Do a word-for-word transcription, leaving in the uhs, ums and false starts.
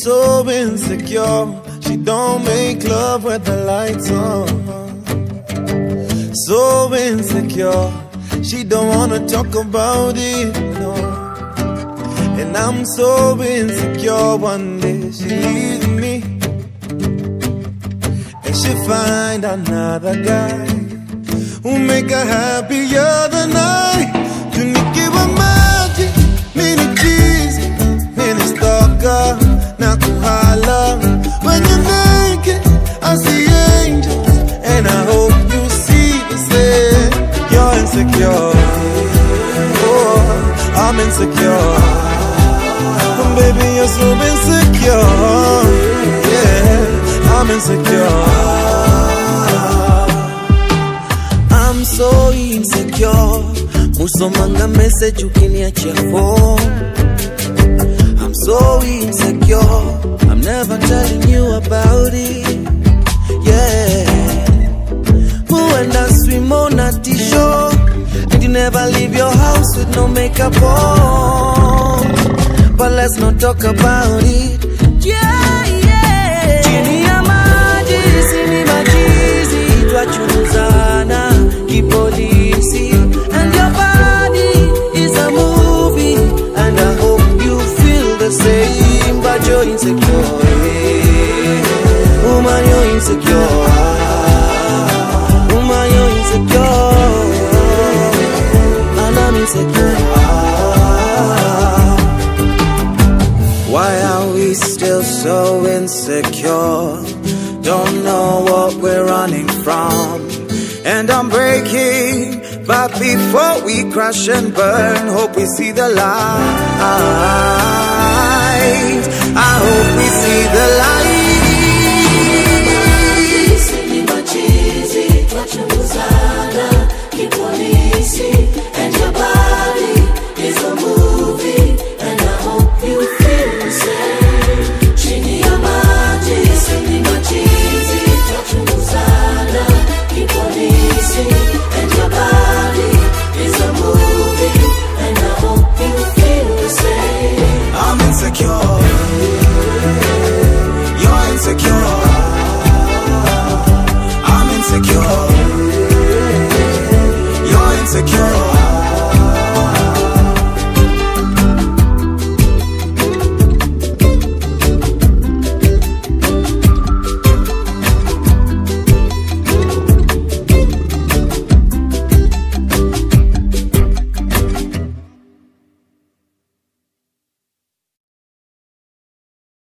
so insecure. She don't make love with the lights on. So insecure, she don't wanna talk about it, no. And I'm so insecure, one day she leaves me and she find another guy who make her happier than I. Tunikiwa maji, mini cheesy, mini stalker, na kuhala. When you're naked, I see angels, and I hope you see the same. You're insecure, oh, I'm insecure. And baby, you're so insecure, yeah, I'm insecure. I'm so insecure. Musomanga message ukiniachia phone. I'm so insecure. I'm never telling you about it. Yeah. Who and I swim on a t-shirt, and you never leave your house with no makeup on. But let's not talk about it. Yeah, yeah. Chini ya maji, sini majizi, twachunguzana kipolisi. And your body is a movie, and I hope you feel the same. But you're insecure, woman, you're insecure. Woman, you're insecure, and I'm insecure. Why are we still so insecure? Don't know what we're running from, and I'm breaking. But before we crash and burn, hope we see the light. I hope we see the